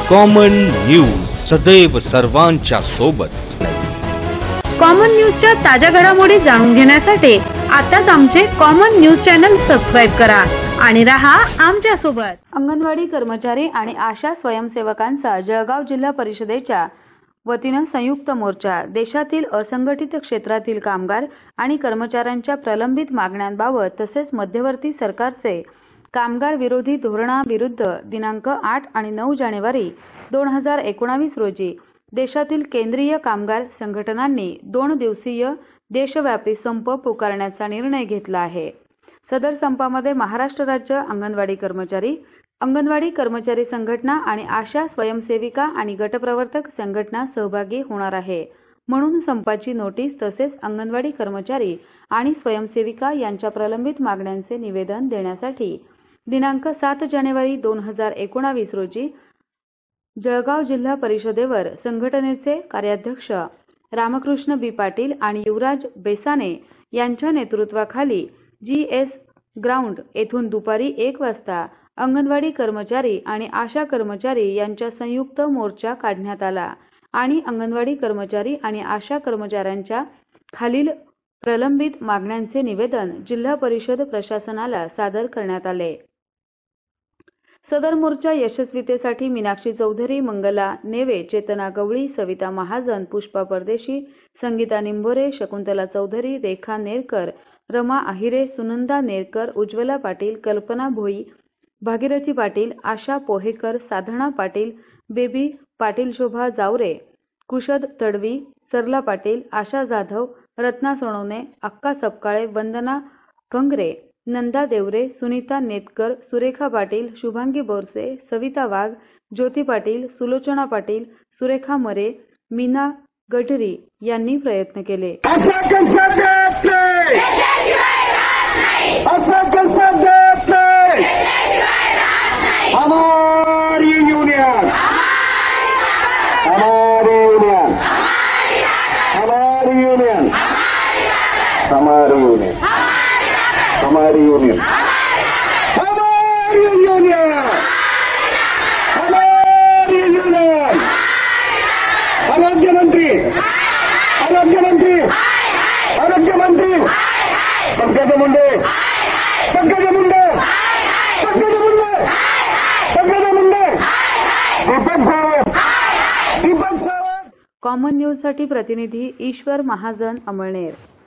Common news सदैव सर्वांच्या सोबत। कॉमन न्यूजच्या ताज्या घडामोडी जाणून घेण्यासाठी आताच आमचे कॉमन न्यूज चॅनल सबस्क्राइब करा आणि रहा आमच्या सोबत। अंगणवाडी कर्मचारी आणि आशा स्वयंसेवकांचा जळगाव जिल्हा परिषदेच्या वतीने संयुक्त मोर्चा। देशातील असंघटित क्षेत्रातील कामगार आणि कर्मचाऱ्यांच्या प्रलंबित मागण्यांबाबत तसेच मध्यवर्ती सरकारचे कामगार विरोधी धोरणाविरुद्ध दिनांक 8 आणि 9 जानेवारी 2019 रोजी देशातील केंद्रीय कामगार संघटनांनी 2 दिवसीय देशव्यापी संप पुकारण्याचा निर्णय घेतला आहे। सदर संपामध्ये महाराष्ट्र राज्य अंगणवाडी कर्मचारी संघटना आणि आशा स्वयंसेविका आणि गटप्रवर्तक संघटना सहभागी होणार आहे। म्हणून संपाची नोटीस तसेच अंगणवाडी कर्मचारी आणि स्वयंसेविका यांच्या प्रलंबित मागण्यांचे निवेदन देण्यासाठी दिनांक 7 जानेवारी 2019 रोजी जळगाव जिल्हा परिषदेवर संघटनेचे कार्याध्यक्ष रामकृष्ण बी पाटील आणि युवराज बेसाने यांच्या नेतृत्वाखाली GS ग्राउंड येथून दुपारी 1 वाजता अंगणवाडी कर्मचारी आणि आशा कर्मचारी यांच्या संयुक्त मोर्चा काढण्यात आला आणि अंगणवाडी कर्मचारी आणि आशा कर्मचाऱ्यांच्या खालील प्रलंबित मागण्यांचे निवेदन जिल्हा परिषद प्रशासनाला सादर करण्यात आले। सदर मोर्चा यशस्वीतेसाठी मीनाक्षी चौधरी, मंगला नेवे, चेतना गवळी, सविता महाजन, पुष्पा परदेशी, संगीता निंभोरे, शकुंतला चौधरी, रेखा नेरकर, रमा आहिरे, सुनंदा नेरकर, उज्ज्वला पाटील, कल्पना भोई, भागीरथी पाटील, आशा पोहेकर, साधना पाटील, बेबी पाटील, शोभा जावरे, कुशद तडवी, सरला पाटील, आशा जाधव, रत्ना सोनवणे, अक्का सपकाळे, वंदना कंगरे, नंदा देवरे, सुनीता नेतकर, सुरेखा पाटील, शुभांगी बोरसे, सविता वाघ, ज्योती पाटील, सुलोचना पाटील, सुरेखा मरे, मीना गढरी यांनी प्रयत्न केले। हमारी यूनियन आरोग्यमंत्री पंकज मुंडे कॉमन न्यूज साठी प्रतिनिधी ईश्वर महाजन, अमळनेर।